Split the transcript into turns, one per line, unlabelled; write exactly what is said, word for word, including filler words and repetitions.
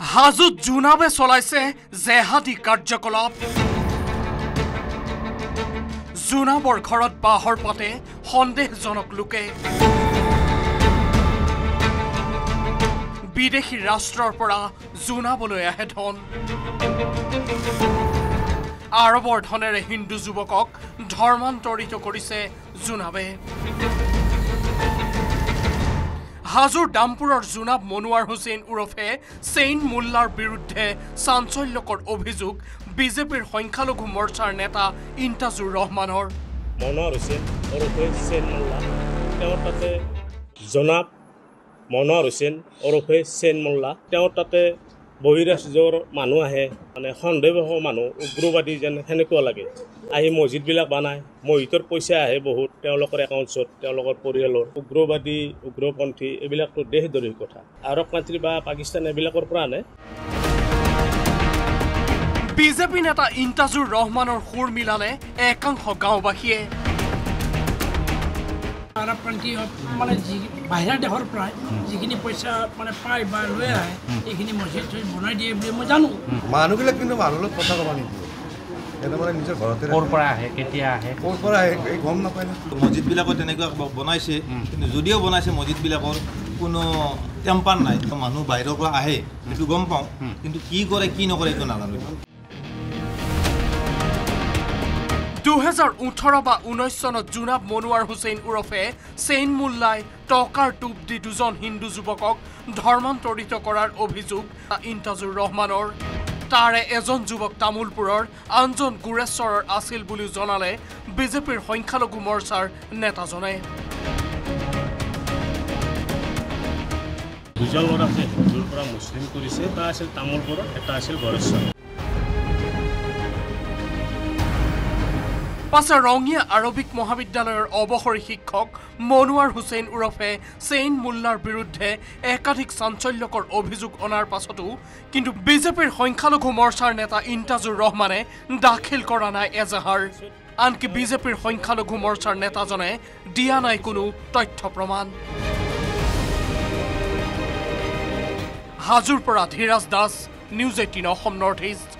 হাজোত জুনাবে চলাইছে জেহাদী কাৰ্যকলাপ জুনাবৰ ঘৰত বাহৰ পাতে সন্দেহজনক লোকে বিদেশী ৰাষ্ট্ৰৰ পৰা জুনাবলৈ আহে ধন আৰবৰ ধনেৰে হিন্দু যুৱকক ধৰ্মান্তৰিত কৰিছে জুনাবে হাজোৰ দামপুৰৰ জুনাব মনোৱাৰ হুছেইন উৰফে চেইন মোল্লাৰ বিৰুদ্ধে চাঞ্চল্যকৰ অভিযোগ বিজেপিৰ সংখ্যালঘু মৰ্চাৰ নেতা ইন্তাজুৰ ৰহমানৰ
মনোৱাৰ হুছেইন উৰফে চেইন মোল্লা তেওঁৰ তাতে জনাব মনোৱাৰ হুছেইন উৰফে চেইন মোল্লা তেওঁৰ তাতে বহিৰাজ্যৰ মানুহ আহে মানে সন্দেহৰ মানুহ উগ্ৰবাদী যেন সেনেকুৱা লাগে আহি মছজিদবিলাক বনায় মছজিদৰ পইচা আহে বহুত তেওঁলোকৰ একাউণ্টছত তেওঁলোকৰ পৰিয়ালৰ উগ্ৰবাদী উগ্ৰপন্থী এইবিলাকতো দেশদ্ৰোহী কথা আৰৱ কাণ্ট্ৰি বা পাকিস্তান এইবিলাকৰ পৰা আনে
বিজেপি নেতা ইন্তাজুৰ ৰহমানৰ সুৰ মিলালে একাংশ গাঁওবাসীয়ে
আৰৱ কাণ্ট্ৰি মানে যি বাহিৰা দেশৰ পৰা যিখিনি পইচা মানে পায় বা লৈ আহে এইখিনি মছজিদ বনাই দিয়ে বুলি মই জানো
মানুহবিলাক কিন্তু মানুহৰ লগত কথা ক'ব নিদিয়ে এটা মানে নিজৰ ঘৰতে
ক'ৰ পৰা আহে কেতিয়া আহে
ক'ৰ পৰা আহে এই গম নাপায় না
মছজিদবিলাকত তেনেকুৱা বনাইছে কিন্তু যদিও বনাইছে মছজিদবিলাকৰ কোনো টেম্পাৰ নাই মানুহ বাহিৰৰ পৰা আহে সেইটো গম পাওঁ কিন্তু কি কৰে কি নকৰে এইটো নাজানো
দুহেজাৰ ওঠৰ বা ঊনৈছ চনত জুনাব মনোৱাৰ হুছেইন উৰফে চেইন মোল্লাই টকাৰ টোপ দি দুজন হিন্দু যুৱকক ধৰ্মান্তৰিত কৰাৰ অভিযোগ ইন্তাজুৰ ৰহমানৰ তাৰে এজন যুৱক তামোলপুৰৰ আনজন গুৰেশ্বৰৰ আছিল বুলি জনালে বিজেপিৰ সংখ্যালঘু মৰ্চাৰ নেতাজনে
দুজন ল'ৰা আছে হিন্দুৰ পৰা মুছলিম কৰিছে এটা আছিল তামোলপুৰত এটা আছিল গুৰেশ্বৰ
পাছে ৰঙিয়া আৰবিক মহাবিদ্যালয়ৰ অৱসৰী শিক্ষক মনোৱাৰ হুছেইন উৰফে চেইন মোল্লাৰ বিৰুদ্ধে একাধিক চাঞ্চল্যকৰ অভিযোগ অনাৰ পাছতো কিন্তু বিজেপিৰ সংখ্যালঘু মৰ্চাৰ নেতা ইন্তাজুৰ ৰহমানে দাখিল কৰা নাই এজাহাৰ আনকি বিজেপিৰ সংখ্যালঘু মৰ্চাৰ নেতাজনে দিয়া নাই কোনো তথ্য প্ৰমাণ হাজোৰ পৰা Dhiraj Das news eighteen Assam north east